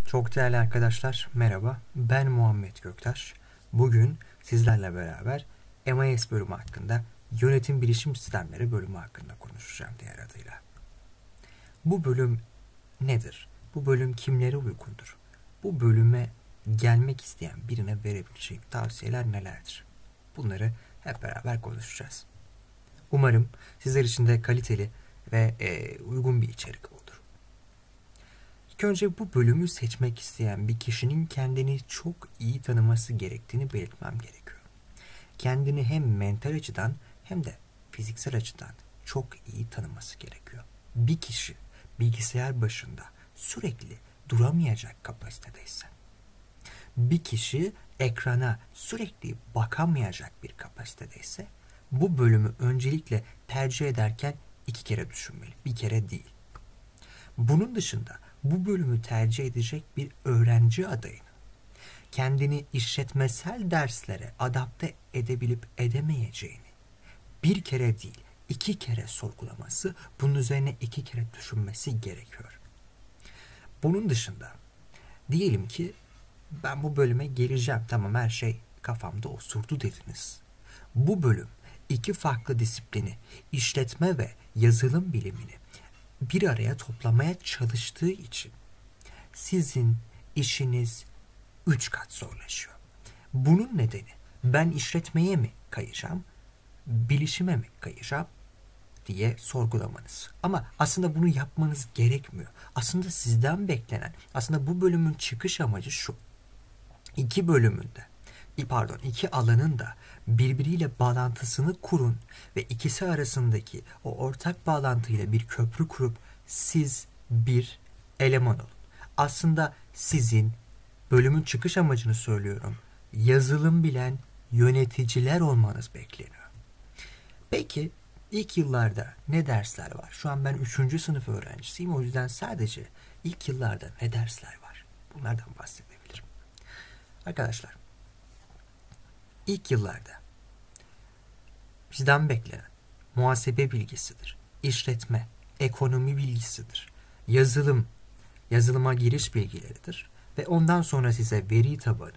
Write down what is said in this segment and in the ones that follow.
Çok değerli arkadaşlar, merhaba. Ben Muhammed Göktaş. Bugün sizlerle beraber MIS bölümü hakkında, Yönetim Bilişim Sistemleri bölümü hakkında konuşacağım diğer adıyla. Bu bölüm nedir? Bu bölüm kimlere uygundur? Bu bölüme gelmek isteyen birine verebileceğim tavsiyeler nelerdir? Bunları hep beraber konuşacağız. Umarım sizler için de kaliteli ve uygun bir içerik olur. İlk önce bu bölümü seçmek isteyen bir kişinin kendini çok iyi tanıması gerektiğini belirtmem gerekiyor. Kendini hem mental açıdan hem de fiziksel açıdan çok iyi tanıması gerekiyor. Bir kişi bilgisayar başında sürekli duramayacak kapasitedeyse, bir kişi ekrana sürekli bakamayacak bir kapasitedeyse, bu bölümü öncelikle tercih ederken 2 kere düşünmeli, bir kere değil. Bunun dışında bu bölümü tercih edecek bir öğrenci adayının kendini işletmesel derslere adapte edebilip edemeyeceğini bir kere değil, 2 kere sorgulaması, bunun üzerine 2 kere düşünmesi gerekiyor. Bunun dışında diyelim ki ben bu bölüme geleceğim, tamam, her şey kafamda oturdu dediniz. Bu bölüm 2 farklı disiplini, işletme ve yazılım bilimini bir araya toplamaya çalıştığı için sizin işiniz 3 kat zorlaşıyor. Bunun nedeni ben işletmeye mi kayacağım, bilişime mi kayacağım diye sorgulamanız. Ama aslında bunu yapmanız gerekmiyor. Aslında sizden beklenen, aslında bu bölümün çıkış amacı şu. 2 alanın da birbiriyle bağlantısını kurun ve ikisi arasındaki o ortak bağlantıyla bir köprü kurup siz bir eleman olun. Aslında sizin bölümün çıkış amacını söylüyorum. Yazılım bilen yöneticiler olmanız bekleniyor. Peki ilk yıllarda ne dersler var? Şu an ben 3. sınıf öğrencisiyim. O yüzden sadece ilk yıllarda ne dersler var? Bunlardan bahsedebilirim. Arkadaşlar, İlk yıllarda bizden beklenen muhasebe bilgisidir, işletme, ekonomi bilgisidir, yazılıma giriş bilgileridir ve ondan sonra size veri tabanı,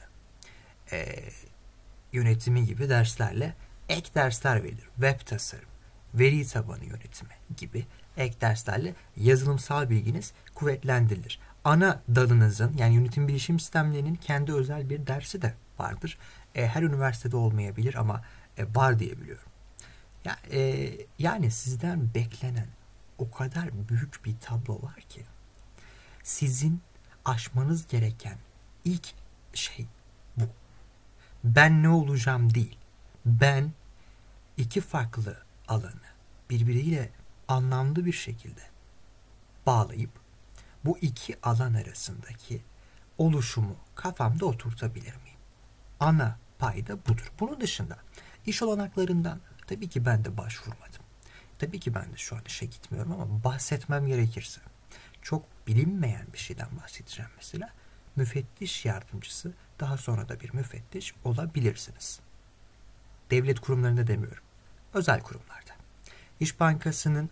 yönetimi gibi derslerle ek dersler verilir. Web tasarım, veri tabanı yönetimi gibi ek derslerle yazılımsal bilginiz kuvvetlendirilir. Ana dalınızın, yani yönetim bilişim sistemlerinin kendi özel bir dersi de vardır. Her üniversitede olmayabilir ama var diye biliyorum. Yani sizden beklenen o kadar büyük bir tablo var ki sizin aşmanız gereken ilk şey bu. Ben ne olacağım değil. Ben 2 farklı alanı birbiriyle anlamlı bir şekilde bağlayıp bu 2 alan arasındaki oluşumu kafamda oturtabilir miyim? Ana payda budur. Bunun dışında iş olanaklarından tabii ki ben de başvurmadım. Tabii ki ben de şu an işe gitmiyorum ama bahsetmem gerekirse çok bilinmeyen bir şeyden bahsedeceğim mesela. Müfettiş yardımcısı, daha sonra da bir müfettiş olabilirsiniz. Devlet kurumlarında demiyorum. Özel kurumlarda. İş Bankası'nın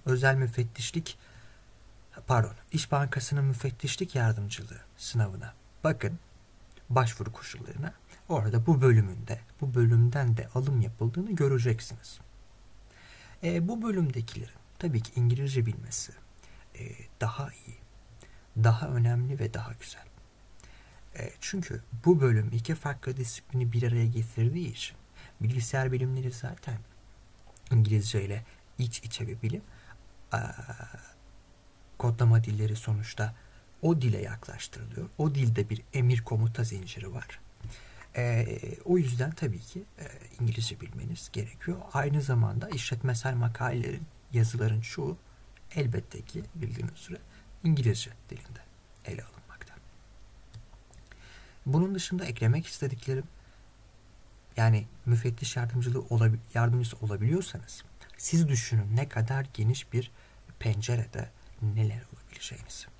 müfettişlik yardımcılığı sınavına bakın, başvuru koşullarına. Orada bu bölümden de alım yapıldığını göreceksiniz. Bu bölümdekilerin tabii ki İngilizce bilmesi daha iyi, daha önemli ve daha güzel. Çünkü bu bölüm 2 farklı disiplini bir araya getirdiği için bilgisayar bilimleri zaten İngilizce ile iç içe bir bilim. Kodlama dilleri sonuçta o dile yaklaştırılıyor. O dilde bir emir komuta zinciri var. O yüzden tabii ki İngilizce bilmeniz gerekiyor. Aynı zamanda işletmesel makalelerin, yazıların çoğu elbette ki bildiğiniz üzere İngilizce dilinde ele alınmakta. Bunun dışında eklemek istediklerim, yani müfettiş yardımcısı olabiliyorsanız siz düşünün ne kadar geniş bir pencerede neler olabileceğinizi.